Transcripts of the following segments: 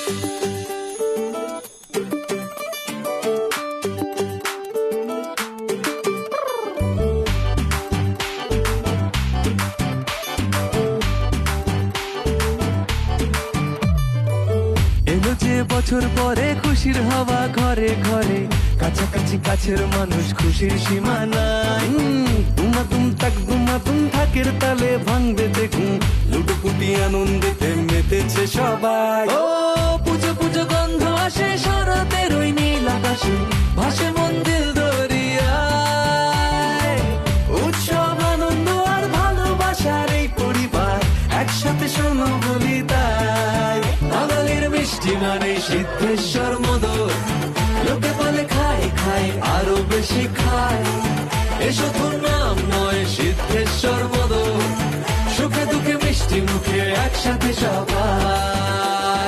বছর পরে খুশির হাওয়া ঘরে ঘরে, কাছাকাছি কাছের মানুষ খুশির সীমা নাই। দুমাদুম তাক দুমাদুম থাকের তালে ভাঙবে দেখুন, লুটুপুটি আনন্দেতে মেতেছে সবাই। ও পুজো পুজো গন্ধ আসে শরতের ওই নীল আকাশে, ভাসে মন্দির দরিয়ায়। উৎসব আনন্দ আর ভালোবাসার এই পরিবার, একসাথে শোনো বলি তাই। বাঙালির মিষ্টি মানে সিদ্ধেশ্বর মোদক, লোকে বলে খায় খায় আরো বেশি খায়। এ শুধু নাম নয় সিদ্ধেশ্বর মোদক, সুখে দুঃখে মিষ্টি মুখে একসাথে সবাই।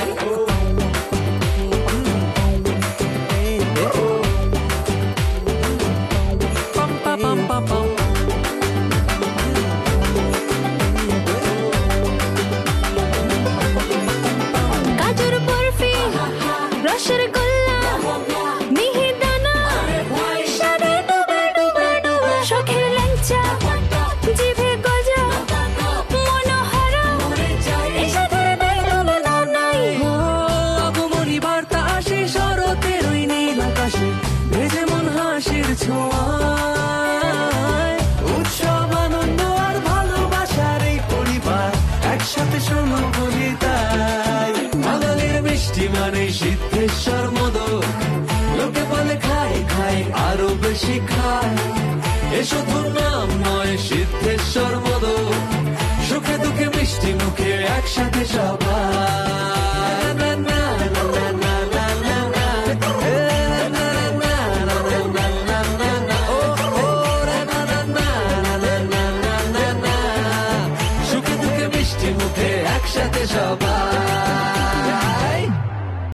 পাম পাম পাম পাম। রসের গোল্লা মিহিদানা, স্বাদে ডুবে ডুবে ডুবে, শখের ল্যাংচা জিভে গজা মনোহরা, এই সাথের দেয় তুলনা নাই। আগমনী বার্তা আসে শরতের ওই নীল আকাশে, ভেজে মন হাসির ছোঁয়ায়। উৎসব আনন্দ আর ভালোবাসার এই পরিবার, একসাথে শোনো বলি তাই। বাঙালির মিষ্টি মানে সিদ্ধেশ্বর মোদক, লোকে বলে খায় খায় আরো বেশি খায়। এ শুধু নাম নয় সিদ্ধেশ্বর মোদক, সুখে দুঃখে মিষ্টি মুখে একসাথে সবাই। সুখে দুঃখে মিষ্টি মুখে একসাথে সবাই।